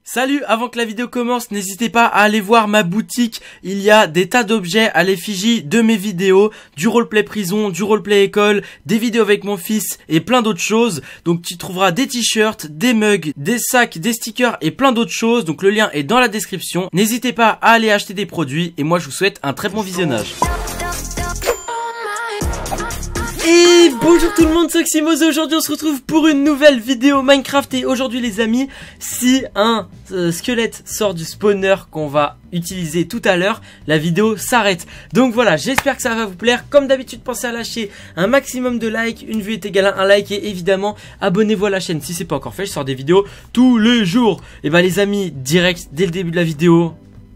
Salut, avant que la vidéo commence, n'hésitez pas à aller voir ma boutique. Il y a des tas d'objets à l'effigie de mes vidéos, du roleplay prison, du roleplay école, des vidéos avec mon fils et plein d'autres choses. Donc tu trouveras des t-shirts, des mugs, des sacs, des stickers et plein d'autres choses. Donc le lien est dans la description. N'hésitez pas à aller acheter des produits et moi je vous souhaite un très bon visionnage. Et bonjour tout le monde, c'est Oxymose. Aujourd'hui on se retrouve pour une nouvelle vidéo Minecraft. Et aujourd'hui les amis, si un squelette sort du spawner qu'on va utiliser tout à l'heure, la vidéo s'arrête. Donc voilà, j'espère que ça va vous plaire. Comme d'habitude, pensez à lâcher un maximum de likes. Une vue est égale à un like. Et évidemment, abonnez-vous à la chaîne si c'est pas encore fait. Je sors des vidéos tous les jours. Et bah les amis, direct dès le début de la vidéo,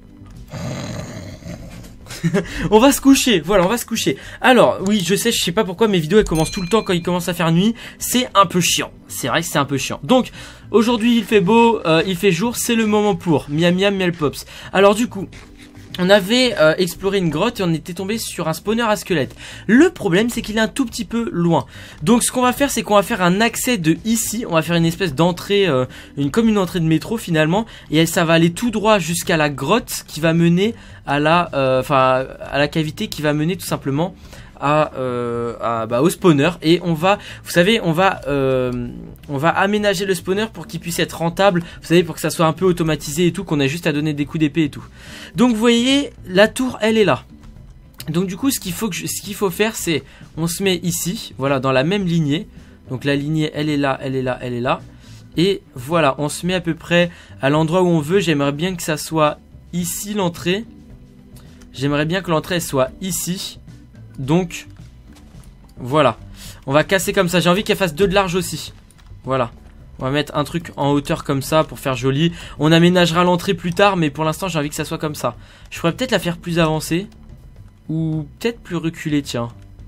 on va se coucher, voilà, on va se coucher. Alors, oui, je sais pas pourquoi mes vidéos elles commencent tout le temps quand il commence à faire nuit. C'est un peu chiant, c'est vrai que c'est un peu chiant. Donc, aujourd'hui il fait beau, il fait jour, c'est le moment pour miam miam miel pops. Alors du coup, on avait exploré une grotte et on était tombé sur un spawner à squelette. Le problème c'est qu'il est un tout petit peu loin. Donc ce qu'on va faire c'est qu'on va faire un accès de ici. On va faire une espèce d'entrée, comme une entrée de métro finalement. Et ça va aller tout droit jusqu'à la grotte qui va mener à la cavité qui va mener tout simplement au spawner. Et on va, vous savez, on va aménager le spawner pour qu'il puisse être rentable, vous savez, pour que ça soit un peu automatisé et tout, qu'on a juste à donner des coups d'épée et tout. Donc vous voyez, la tour elle est là. Donc du coup ce qu'il faut faire c'est, on se met ici, voilà, dans la même lignée. Donc la lignée elle est là, elle est là, elle est là. Et voilà, on se met à peu près à l'endroit où on veut. J'aimerais bien que ça soit ici l'entrée. J'aimerais bien que l'entrée soit ici. Donc voilà, on va casser comme ça. J'ai envie qu'elle fasse 2 de large aussi. Voilà, on va mettre un truc en hauteur comme ça pour faire joli. On aménagera l'entrée plus tard, mais pour l'instant j'ai envie que ça soit comme ça. Je pourrais peut-être la faire plus avancée, ou peut-être plus reculée, tiens.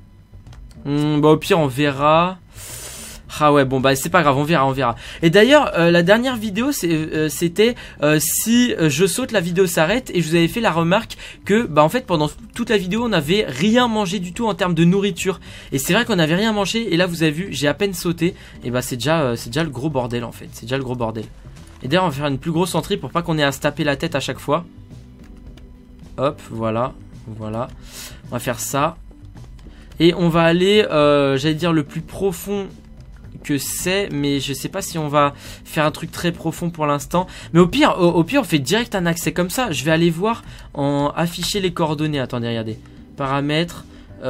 Bah au pire on verra. Ah ouais, bon bah c'est pas grave, on verra. Et d'ailleurs la dernière vidéo c'était si je saute la vidéo s'arrête. Et je vous avais fait la remarque que bah en fait pendant toute la vidéo on n'avait rien mangé du tout en termes de nourriture. Et c'est vrai qu'on n'avait rien mangé. Et là vous avez vu, j'ai à peine sauté. Et bah c'est déjà le gros bordel en fait. C'est déjà le gros bordel. Et d'ailleurs on va faire une plus grosse entrée pour pas qu'on ait à se taper la tête à chaque fois. Hop, voilà. Voilà. On va faire ça. Et on va aller j'allais dire le plus profond que c'est, mais je sais pas si on va faire un truc très profond pour l'instant. Mais au pire on fait direct un accès comme ça. Je vais aller voir en afficher les coordonnées. Attendez, regardez. Paramètres,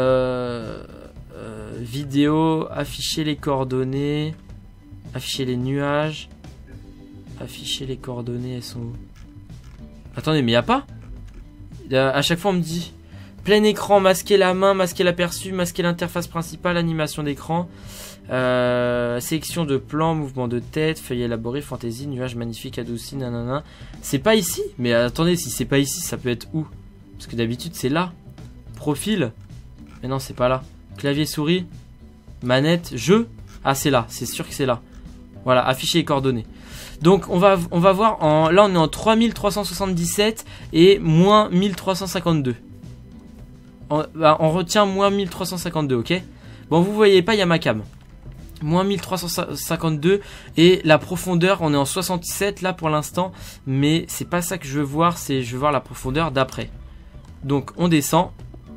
vidéo, afficher les coordonnées, afficher les nuages, afficher les coordonnées, elles sont où? Attendez, mais y a pas? À chaque fois on me dit plein écran, masquer la main, masquer l'aperçu, masquer l'interface principale, animation d'écran. Sélection de plan, mouvement de tête, feuille élaborée, fantaisie, nuage magnifique, adouci, nanana. C'est pas ici? Mais attendez, si c'est pas ici, ça peut être où? Parce que d'habitude c'est là. Profil. Mais non, c'est pas là. Clavier, souris, manette, jeu. Ah, c'est là, c'est sûr que c'est là. Voilà, afficher les coordonnées. Donc on va voir, là on est en 3377 et moins 1352. On retient moins 1352, ok? Bon, vous voyez pas, il y a ma cam. Moins 1352 et la profondeur, on est en 67 là pour l'instant. Mais c'est pas ça que je veux voir, je veux voir la profondeur d'après. Donc on descend.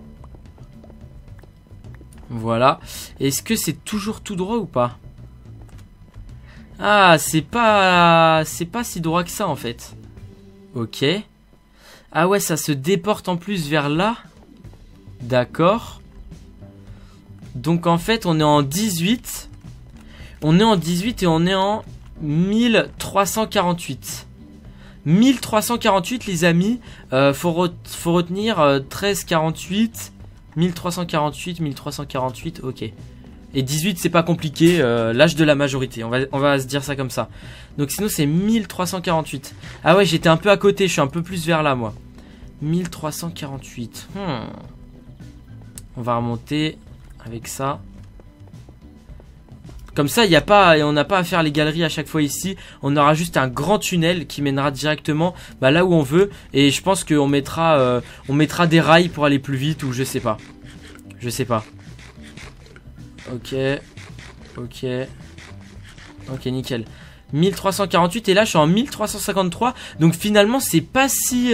Voilà. Est-ce que c'est toujours tout droit ou pas? Ah, c'est pas si droit que ça en fait. Ok. Ah ouais, ça se déporte en plus vers là. D'accord. Donc en fait on est en 18. On est en 18 et on est en 1348. 1348 les amis. Faut retenir 1348. 1348, 1348, ok. Et 18 c'est pas compliqué, l'âge de la majorité, on va se dire ça comme ça. Donc sinon c'est 1348. Ah ouais, j'étais un peu à côté, je suis un peu plus vers là moi. 1348. On va remonter avec ça. Comme ça, on n'a pas à faire les galeries à chaque fois ici. On aura juste un grand tunnel qui mènera directement là où on veut. Et je pense qu'on mettra des rails pour aller plus vite ou je sais pas. Je sais pas. Ok. Ok. Ok, nickel. 1348 et là je suis en 1353. Donc finalement c'est pas si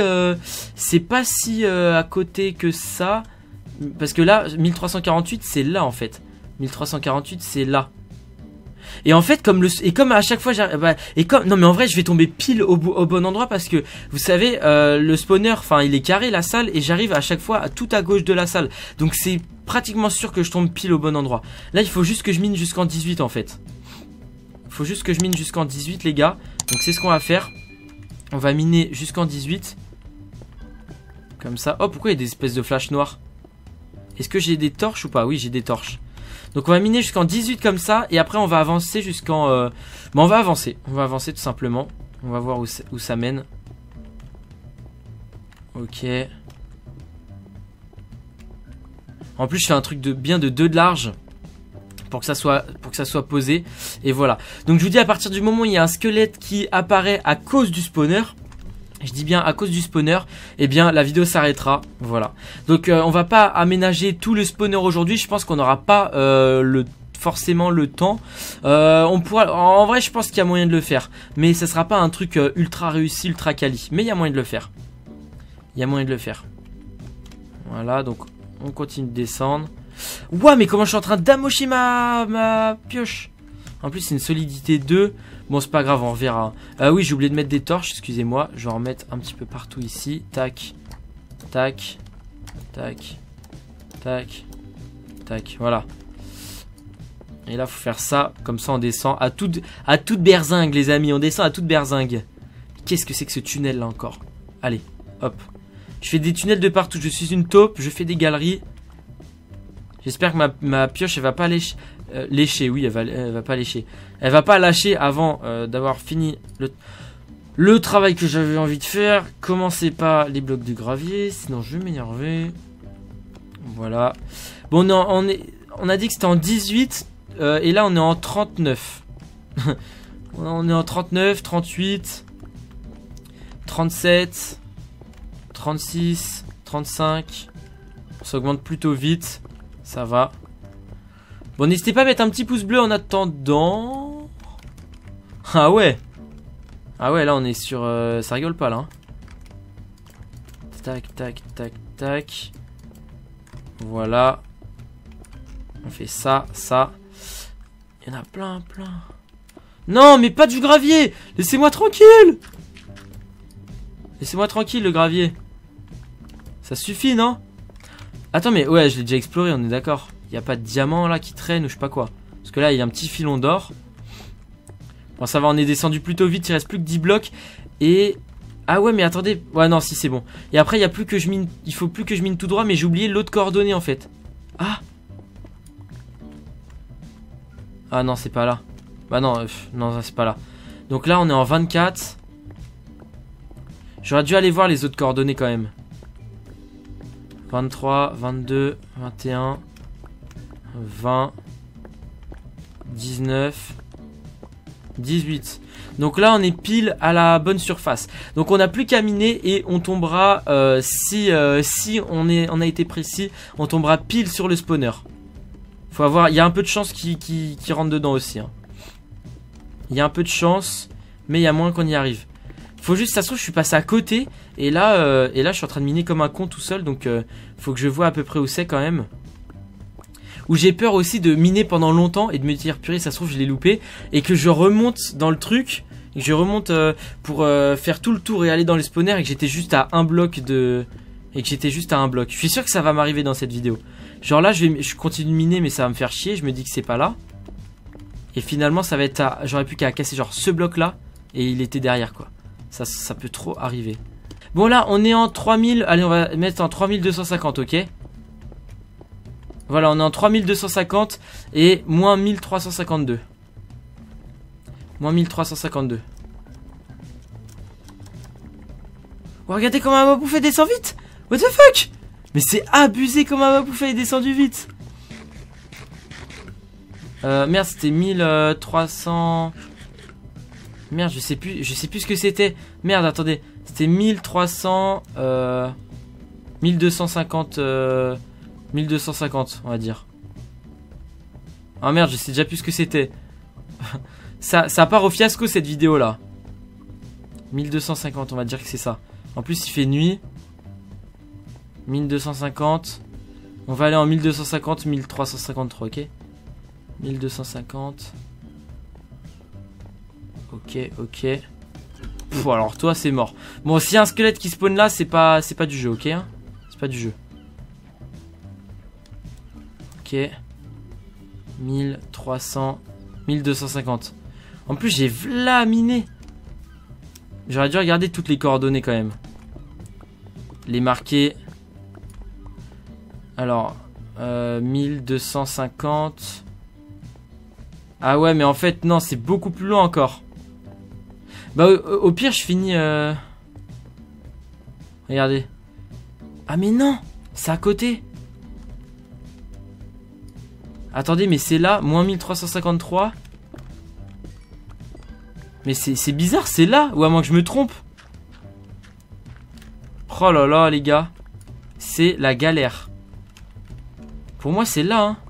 à côté que ça. Parce que là 1348 c'est là en fait. 1348 c'est là. Et en fait comme à chaque fois non mais en vrai je vais tomber pile au bon endroit parce que vous savez le spawner, enfin il est carré la salle et j'arrive à chaque fois tout à gauche de la salle. Donc c'est pratiquement sûr que je tombe pile au bon endroit. Là il faut juste que je mine jusqu'en 18 en fait. Il faut juste que je mine jusqu'en 18 les gars. Donc c'est ce qu'on va faire. On va miner jusqu'en 18. Comme ça. Oh pourquoi il y a des espèces de flashs noirs? Est-ce que j'ai des torches ou pas? Oui j'ai des torches. Donc on va miner jusqu'en 18 comme ça. Et après on va avancer jusqu'en... Bon on va avancer. On va avancer tout simplement. On va voir où ça mène. Ok. En plus je fais un truc de 2 de large. Pour que ça soit posé. Et voilà. Donc je vous dis à partir du moment où il y a un squelette qui apparaît à cause du spawner. Je dis bien à cause du spawner, eh bien la vidéo s'arrêtera, voilà. Donc on va pas aménager tout le spawner aujourd'hui, je pense qu'on n'aura pas forcément le temps. On pourra, en vrai je pense qu'il y a moyen de le faire, mais ça sera pas un truc ultra réussi, ultra quali, mais il y a moyen de le faire. Il y a moyen de le faire. Voilà, donc on continue de descendre. Ouah, mais comment je suis en train d'amocher ma pioche. En plus c'est une solidité 2. Bon c'est pas grave, on reverra. Oui j'ai oublié de mettre des torches, excusez-moi. Je vais en remettre un petit peu partout ici. Tac. Tac. Tac. Tac. Tac. Voilà. Et là faut faire ça. Comme ça on descend à toute berzingue les amis. On descend à toute berzingue. Qu'est-ce que c'est que ce tunnel là encore? Allez, hop. Je fais des tunnels de partout. Je suis une taupe, je fais des galeries. J'espère que ma pioche elle va pas lécher, oui, elle va pas lécher. Elle va pas lâcher avant d'avoir fini le travail que j'avais envie de faire. Commencez pas les blocs de gravier, sinon je vais m'énerver. Voilà. Bon, on a dit que c'était en 18, et là on est en 39. On est en 39, 38, 37, 36, 35. Ça augmente plutôt vite. Ça va. Bon, n'hésitez pas à mettre un petit pouce bleu en attendant. Ah ouais. Ah ouais, là on est sur... ça rigole pas là. Hein. Tac, tac, tac, tac. Voilà. On fait ça, ça. Il y en a plein, plein. Non, mais pas du gravier. Laissez-moi tranquille. Laissez-moi tranquille le gravier. Ça suffit, non? Attends, mais ouais, je l'ai déjà exploré, on est d'accord. Il n'y a pas de diamant là qui traîne ou je sais pas quoi. Parce que là, il y a un petit filon d'or. Bon, ça va, on est descendu plutôt vite. Il reste plus que 10 blocs. Et... Ah ouais, mais attendez. Ouais, non, si, c'est bon. Et après, il y a plus que je mine... Il faut plus que je mine tout droit, mais j'ai oublié l'autre coordonnée en fait. Ah. Ah non, c'est pas là. Bah non, non, c'est pas là. Donc là, on est en 24. J'aurais dû aller voir les autres coordonnées quand même. 23, 22, 21, 20, 19, 18. Donc là on est pile à la bonne surface. Donc on n'a plus qu'à miner et on tombera, si on a été précis, on tombera pile sur le spawner. Faut avoir, il y a un peu de chance qui rentre dedans aussi. Hein. Il y a un peu de chance, mais il y a moins qu'on y arrive. Faut juste, ça se trouve, je suis passé à côté. Et là, je suis en train de miner comme un con tout seul. Donc, faut que je vois à peu près où c'est quand même. Où j'ai peur aussi de miner pendant longtemps et de me dire, purée, ça se trouve, je l'ai loupé. Et que je remonte dans le truc. Et que je remonte pour faire tout le tour et aller dans les spawners. Et que j'étais juste à un bloc de... Et que j'étais juste à un bloc. Je suis sûr que ça va m'arriver dans cette vidéo. Genre là, je continue de miner, mais ça va me faire chier. Je me dis que c'est pas là. Et finalement, ça va être à... J'aurais plus qu'à casser genre ce bloc-là. Et il était derrière, quoi. Ça peut trop arriver. Bon là on est en 3000. Allez on va mettre en 3250, ok. Voilà on est en 3250. Et moins 1352. Moins 1352. Oh, regardez comment un mabouffé descend vite. What the fuck. Mais c'est abusé comment un mabouffé est descendu vite. Merde c'était 1300. Merde, je sais plus ce que c'était. Merde, attendez. C'était 1300... 1250... 1250, on va dire. Ah merde, je sais déjà plus ce que c'était. ça part au fiasco cette vidéo là. 1250, on va dire que c'est ça. En plus il fait nuit. 1250. On va aller en 1250, 1353, ok. 1250. Ok, ok. Pff, alors toi c'est mort. Bon, s'il y a un squelette qui spawn là, c'est pas du jeu, ok hein. C'est pas du jeu. Ok. 1300. 1250. En plus j'ai vlaminé. J'aurais dû regarder toutes les coordonnées quand même. Les marquer. Alors 1250. Ah ouais mais en fait non, c'est beaucoup plus loin encore. Bah au pire je finis regardez. Ah mais non, c'est à côté. Attendez, mais c'est là, moins 1353. Mais c'est bizarre, c'est là, ou à moins que je me trompe. Oh là là les gars. C'est la galère. Pour moi c'est là hein.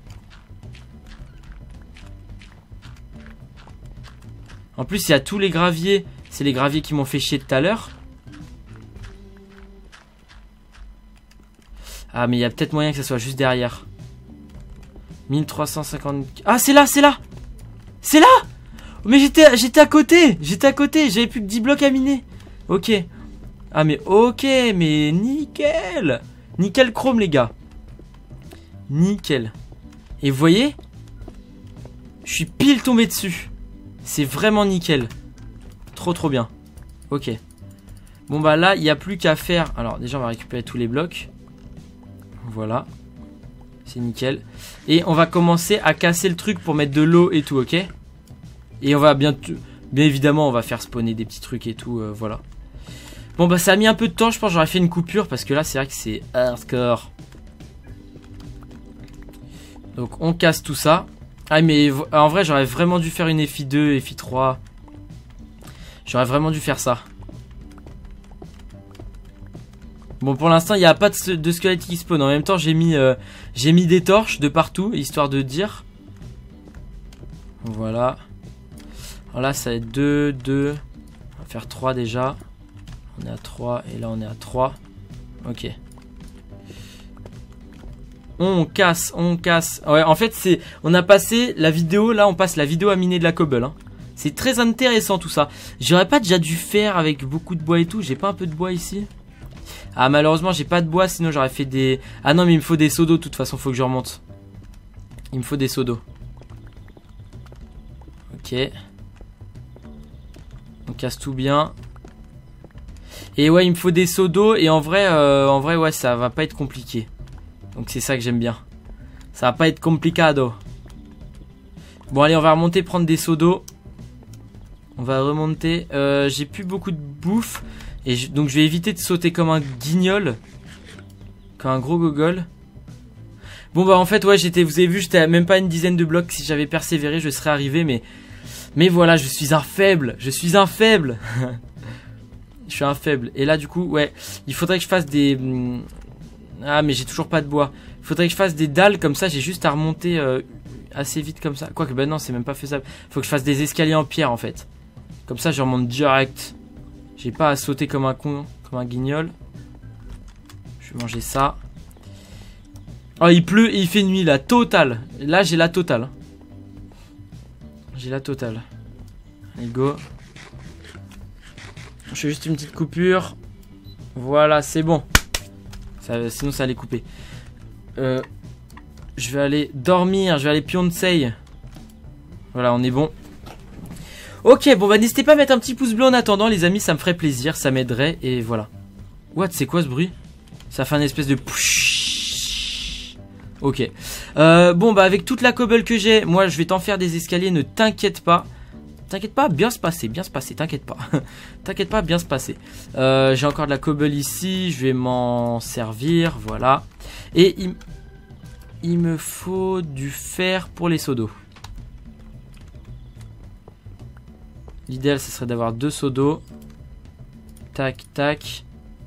En plus il y a tous les graviers. C'est les graviers qui m'ont fait chier tout à l'heure. Ah mais il y a peut-être moyen que ça soit juste derrière. 1350. Ah c'est là, c'est là. C'est là. Mais j'étais à côté. J'étais à côté, j'avais plus que 10 blocs à miner. Ok. Ah mais ok, mais nickel. Nickel chrome les gars. Nickel. Et vous voyez, je suis pile tombé dessus. C'est vraiment nickel. Trop bien. Ok. Bon bah là il n'y a plus qu'à faire. Alors déjà on va récupérer tous les blocs. Voilà. C'est nickel. Et on va commencer à casser le truc pour mettre de l'eau et tout, ok. Et on va bien évidemment on va faire spawner des petits trucs et tout, voilà. Bon bah ça a mis un peu de temps, je pense j'aurais fait une coupure parce que là c'est vrai que c'est hardcore. Donc on casse tout ça. Ah mais en vrai j'aurais vraiment dû faire une FI2, FI3. J'aurais vraiment dû faire ça. Bon pour l'instant il n'y a pas de squelette qui spawn. En même temps j'ai mis des torches de partout, histoire de dire. Voilà. Alors là ça va être 2, 2. On va faire 3 déjà. On est à 3 et là on est à 3. Ok. On casse, on casse. Ouais en fait c'est. On a passé la vidéo. Là on passe la vidéo à miner de la cobble hein. C'est très intéressant tout ça. J'aurais pas déjà dû faire avec beaucoup de bois et tout. J'ai pas un peu de bois ici? Ah malheureusement j'ai pas de bois. Sinon j'aurais fait des... Ah non mais il me faut des seaux d'eau. De toute façon faut que je remonte. Il me faut des seaux d'eau. Ok. On casse tout bien. Et ouais il me faut des seaux d'eau. Et en vrai ouais ça va pas être compliqué. Donc c'est ça que j'aime bien. Ça va pas être complicado. Bon allez on va remonter prendre des seaux d'eau. On va remonter. J'ai plus beaucoup de bouffe. Et donc je vais éviter de sauter comme un guignol. Comme un gros gogol. Bon bah en fait ouais vous avez vu j'étais à même pas une dizaine de blocs. Si j'avais persévéré je serais arrivé. Mais voilà je suis un faible. Je suis un faible. Je suis un faible. Et là du coup ouais il faudrait que je fasse des... Ah mais j'ai toujours pas de bois. Il faudrait que je fasse des dalles comme ça. J'ai juste à remonter assez vite comme ça. Quoique bah non c'est même pas faisable. Faut que je fasse des escaliers en pierre en fait. Comme ça je remonte direct. J'ai pas à sauter comme un con, comme un guignol. Je vais manger ça. Oh il pleut et il fait nuit là, totale. Là j'ai la totale. J'ai la totale. Allez go. Je fais juste une petite coupure. Voilà c'est bon. Sinon ça allait couper. Je vais aller dormir, je vais aller Pioncei. Voilà on est bon. Ok, bon bah n'hésitez pas à mettre un petit pouce bleu en attendant les amis, ça me ferait plaisir, ça m'aiderait et voilà. What, c'est quoi ce bruit? Ça fait un espèce de... Ok. Bon bah avec toute la cobble que j'ai, moi je vais t'en faire des escaliers, ne t'inquiète pas. T'inquiète pas, bien se passer, t'inquiète pas. T'inquiète pas, bien se passer. J'ai encore de la cobble ici, je vais m'en servir, voilà. Et il me faut du fer pour les seaux d'eau. L'idéal, ce serait d'avoir 2 seaux d'eau. Tac, tac.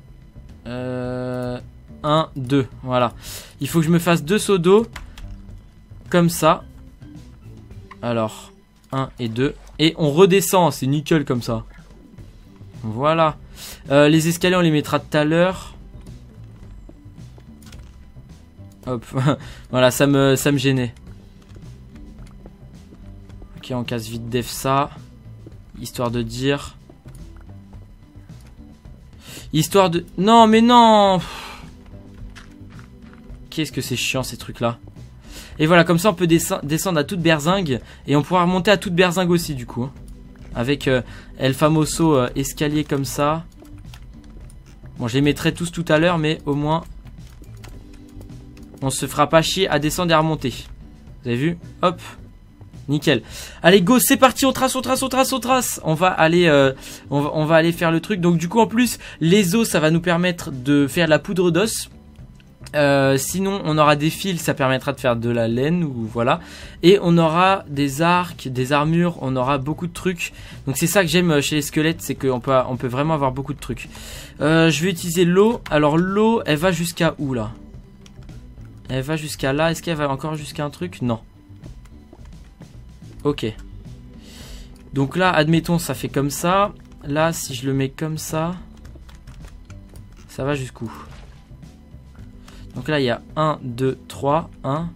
1, 2. Voilà. Il faut que je me fasse 2 seaux d'eau. Comme ça. Alors. 1 et 2. Et on redescend, c'est nickel comme ça. Voilà. Les escaliers, on les mettra tout à l'heure. Hop. Voilà, ça me gênait. Ok, on casse vite def ça. Histoire de dire. Histoire de... Non, mais non. Qu'est-ce que c'est chiant ces trucs-là. Et voilà, comme ça on peut descendre à toute berzingue. Et on pourra remonter à toute berzingue aussi du coup. Avec El Famoso escalier comme ça. Bon, je les mettrai tous tout à l'heure, mais au moins on se fera pas chier à descendre et à remonter. Vous avez vu? Hop. Nickel. Allez, go, c'est parti, on trace. On va aller on va aller faire le truc. Donc du coup en plus, les os, ça va nous permettre de faire de la poudre d'os. Sinon on aura des fils, ça permettra de faire de la laine ou voilà. Et on aura des arcs, des armures, on aura beaucoup de trucs. Donc c'est ça que j'aime chez les squelettes, c'est qu'on peut vraiment avoir beaucoup de trucs. Je vais utiliser l'eau. Alors l'eau, elle va jusqu'à où là? Elle va jusqu'à là. Est-ce qu'elle va encore jusqu'à un truc? Non. Ok. Donc là, admettons, ça fait comme ça. Là, si je le mets comme ça, ça va jusqu'où? Donc là, il y a 1, 2, 3. 1,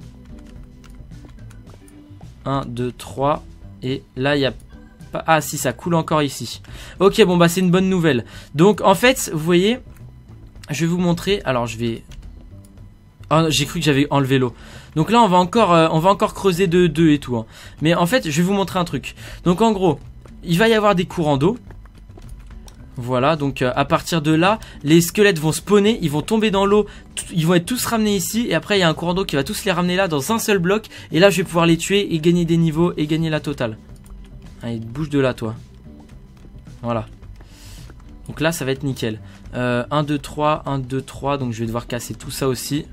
2, 3. Et là, il y a pas... Ah si, ça coule encore ici. Ok, bon, bah c'est une bonne nouvelle. Donc, en fait, vous voyez, je vais vous montrer. Alors, je vais... Oh, j'ai cru que j'avais enlevé l'eau. Donc là, on va encore creuser de 2 et tout. Hein. Mais en fait, je vais vous montrer un truc. Donc, en gros, il va y avoir des courants d'eau. Voilà, donc à partir de là, les squelettes vont spawner, ils vont tomber dans l'eau, ils vont être tous ramenés ici, et après il y a un courant d'eau qui va tous les ramener là dans un seul bloc, et là je vais pouvoir les tuer et gagner des niveaux et gagner la totale. Allez, bouge de là toi. Voilà. Donc là ça va être nickel. 1, 2, 3, 1, 2, 3, donc je vais devoir casser tout ça aussi.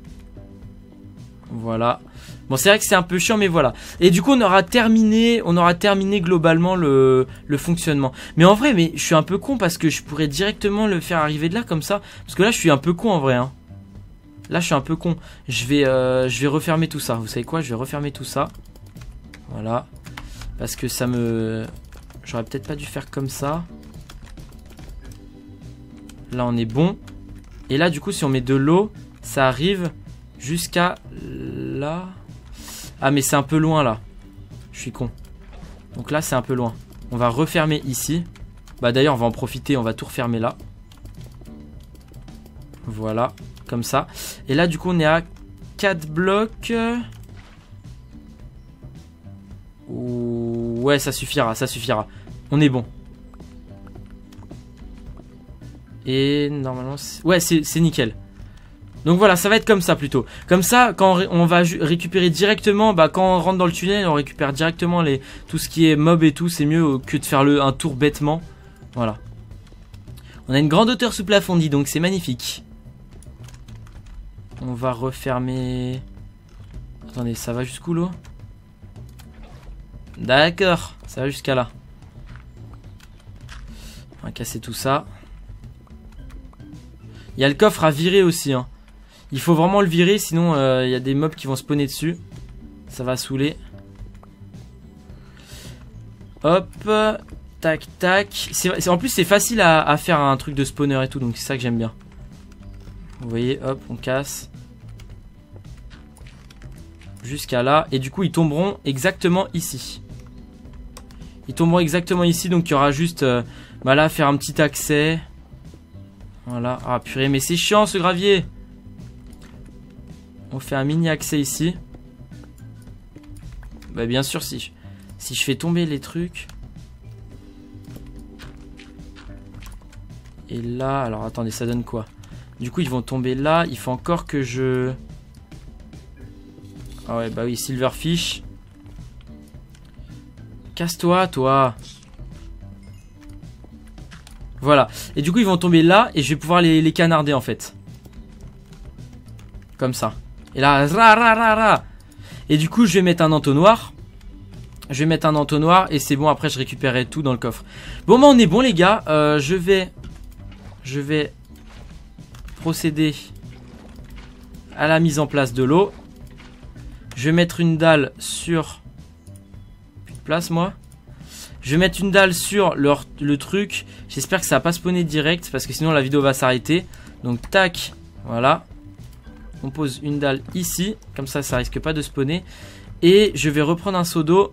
Voilà. Bon, c'est vrai que c'est un peu chiant, mais voilà. Et du coup, on aura terminé globalement le fonctionnement. Mais en vrai, je suis un peu con parce que je pourrais directement le faire arriver de là comme ça. Parce que là, je suis un peu con en vrai. Hein. Là, je suis un peu con. Je vais refermer tout ça. Vous savez quoi? Je vais refermer tout ça. Voilà. Parce que ça me... J'aurais peut-être pas dû faire comme ça. Là, on est bon. Et là, du coup, si on met de l'eau, ça arrive... jusqu'à là. Ah mais c'est un peu loin là. Je suis con. Donc là c'est un peu loin. On va refermer ici. Bah d'ailleurs on va en profiter. On va tout refermer là. Voilà. Comme ça. Et là du coup on est à 4 blocs. Ouais ça suffira. Ça suffira. On est bon. Et normalement ouais c'est nickel. Donc voilà, ça va être comme ça plutôt. Comme ça, quand on va récupérer directement, bah quand on rentre dans le tunnel, on récupère directement tout ce qui est mob et tout. C'est mieux que de faire un tour bêtement. Voilà. On a une grande hauteur sous plafond, dit donc c'est magnifique. On va refermer... Attendez, ça va jusqu'où l'eau? D'accord, ça va jusqu'à là. On va casser tout ça. Il y a le coffre à virer aussi, hein. Il faut vraiment le virer, sinon il y a des mobs qui vont spawner dessus. Ça va saouler. Hop. Tac, tac. En plus, c'est facile à faire un truc de spawner et tout, donc c'est ça que j'aime bien. Vous voyez, hop, on casse. Jusqu'à là. Et du coup, ils tomberont exactement ici. Ils tomberont exactement ici, donc il y aura juste... bah là, faire un petit accès. Voilà. Ah purée, mais c'est chiant ce gravier. On fait un mini accès ici. Bah bien sûr si je fais tomber les trucs. Et là, alors attendez, ça donne quoi? Du coup ils vont tomber là. Il faut encore que je... Ah ouais bah oui, Silverfish. Casse-toi toi. Voilà. Et du coup ils vont tomber là. Et je vais pouvoir les canarder en fait. Comme ça. Et là, ra. Et du coup, je vais mettre un entonnoir. Je vais mettre un entonnoir et c'est bon. Après, je récupérerai tout dans le coffre. Bon, bah, on est bon, les gars. Je vais procéder à la mise en place de l'eau. Je vais mettre une dalle sur... place moi. Je vais mettre une dalle sur le truc. J'espère que ça va pas spawner direct parce que sinon la vidéo va s'arrêter. Donc tac, voilà. On pose une dalle ici, comme ça risque pas de spawner. Et je vais reprendre un seau d'eau.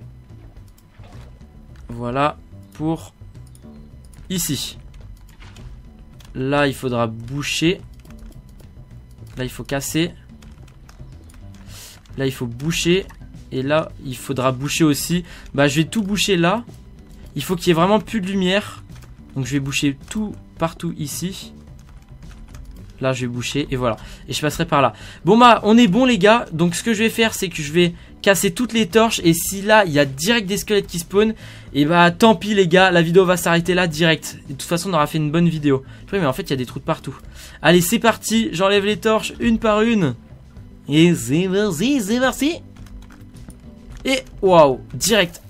Voilà, pour ici. Là il faudra boucher. Là il faut casser. Là il faut boucher. Et là il faudra boucher aussi. Bah je vais tout boucher là. Il faut qu'il y ait vraiment plus de lumière. Donc je vais boucher tout partout ici. Là je vais boucher et voilà. Et je passerai par là. Bon bah on est bon les gars. Donc ce que je vais faire c'est que je vais casser toutes les torches. Et si là il y a direct des squelettes qui spawnent, et bah tant pis les gars. La vidéo va s'arrêter là direct. Et de toute façon on aura fait une bonne vidéo. Oui mais en fait il y a des trous de partout. Allez c'est parti. J'enlève les torches une par une. Et c'est parti. Et waouh, direct.